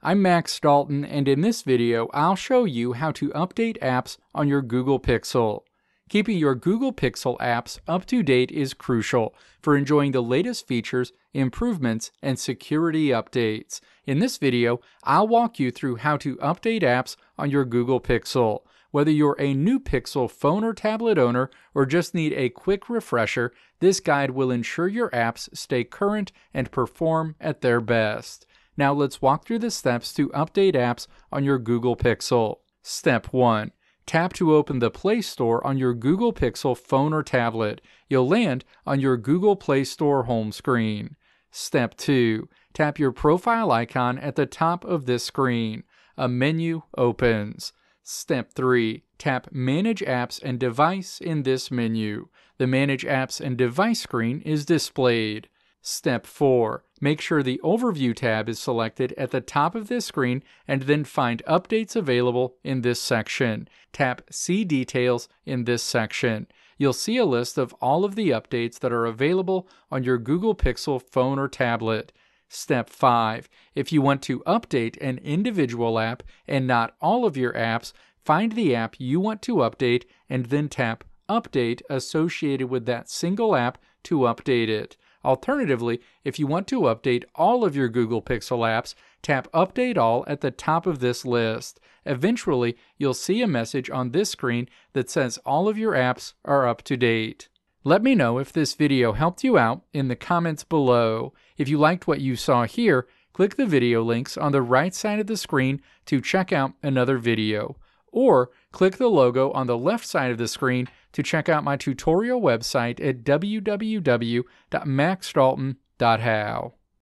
I'm Max Dalton, and in this video, I'll show you how to update apps on your Google Pixel. Keeping your Google Pixel apps up to date is crucial for enjoying the latest features, improvements, and security updates. In this video, I'll walk you through how to update apps on your Google Pixel. Whether you're a new Pixel phone or tablet owner or just need a quick refresher, this guide will ensure your apps stay current and perform at their best. Now let's walk through the steps to update apps on your Google Pixel. Step 1. Tap to open the Play Store on your Google Pixel phone or tablet. You'll land on your Google Play Store home screen. Step 2. Tap your profile icon at the top of this screen. A menu opens. Step 3. Tap Manage Apps and Device in this menu. The Manage Apps and Device screen is displayed. Step 4. Make sure the Overview tab is selected at the top of this screen and then find Updates available in this section. Tap See Details in this section. You'll see a list of all of the updates that are available on your Google Pixel phone or tablet. Step 5. If you want to update an individual app and not all of your apps, find the app you want to update and then tap Update associated with that single app to update it. Alternatively, if you want to update all of your Google Pixel apps, tap Update All at the top of this list. Eventually, you'll see a message on this screen that says all of your apps are up to date. Let me know if this video helped you out in the comments below. If you liked what you saw here, click the video links on the right side of the screen to check out another video. Or click the logo on the left side of the screen to check out my tutorial website at www.maxdalton.how.